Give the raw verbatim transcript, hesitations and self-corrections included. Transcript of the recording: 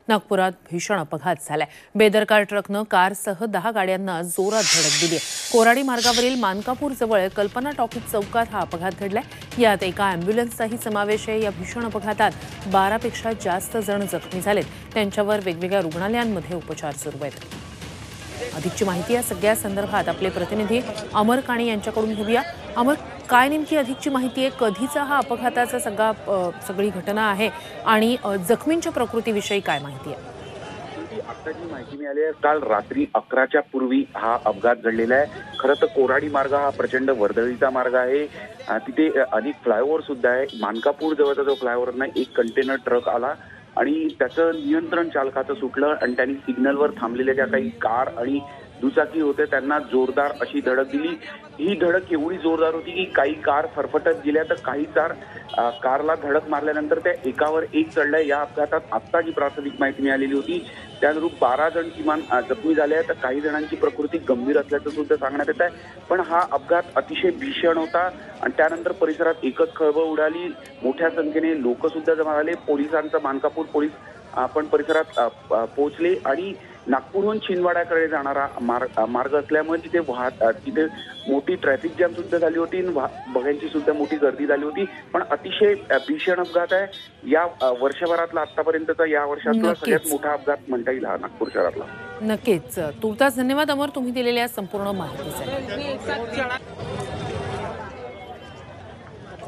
नागपुरात भीषण अपघात झालाय। बेदरकार ट्रकनं कारसह दहा गाड्यांना जोरात धडक दिली। कोराडी मार्गावरील मानकापूर जवळ कल्पना टॉकीज चौकात हा अपघात घडलाय। यात एका अॅम्ब्युलन्सचाही समावेश आहे। या भीषण अपघातात बारा पेक्षा जास्त जण जखमी झालेत। त्यांच्यावर वेगवेगळ्या रुग्णालयांमध्ये उपचार सुरू आहेत। अधिकची माहिती या सगळ्या संदर्भात आपले प्रतिनिधी अमर काणी यांच्याकडून घेऊया। अमर, काय नेमकी अधिकची माहिती आहे? कधीचा हा अपघाताचा सगळा सगळी घटना आहे आणि जखमींच्या प्रकृतीविषयी काय माहिती आहे? आता जी माहिती मिळाली आहे, काल रात्री अकराच्या पूर्वी हा अपघात घडलेला आहे। खरं तर कोराडी मार्ग हा प्रचंड वर्दळीचा मार्ग आहे। तिथे अनेक फ्लायओव्हर सुद्धा आहे। मानकापूर जवळचा जो फ्लायओव्हर ना एक कंटेनर ट्रक आला आणि त्याचं नियंत्रण चालकाचं सुटलं आणि त्यांनी सिग्नलवर थांबलेल्या ज्या काही कार आणि दुचाकी होते त्यांना जोरदार अशी धडक दिली। ही धडक एवढी जोरदार होती की काही कार फरफटत गेल्या, तर काही कार कारला धडक मारल्यानंतर त्या एकावर एक चढल्या। या अपघातात आत्ता जी प्राथमिक माहिती मिळालेली होती त्यानुरूप बारा जण किमान जखमी झाले आहेत, तर काही जणांची प्रकृती गंभीर असल्याचं सुद्धा सांगण्यात येत आहे। पण हा अपघात अतिशय भीषण होता आणि त्यानंतर परिसरात एकच खळबळ उडाली। मोठ्या संख्येने लोक सुद्धा जमा झाले। पोलिसांचा मानकापूर पोलीस आपण परिसरात पोहोचले आणि नागपूरहून छिंदवाड्याकडे जाणारा मार्ग मार्ग असल्यामुळे तिथे वाहत तिथे मोठी ट्रॅफिक जॅम सुद्धा झाली होती। बघ्यांची सुद्धा मोठी गर्दी झाली होती। पण अतिशय भीषण अपघात आहे। या वर्षभरातला आतापर्यंतचा या वर्षातला सगळ्यात मोठा अपघात म्हणता येईल हा नागपूर शहरातला। नक्कीच। तुर्तास धन्यवाद अमर, तुम्ही दिलेल्या संपूर्ण माहितीसाठी।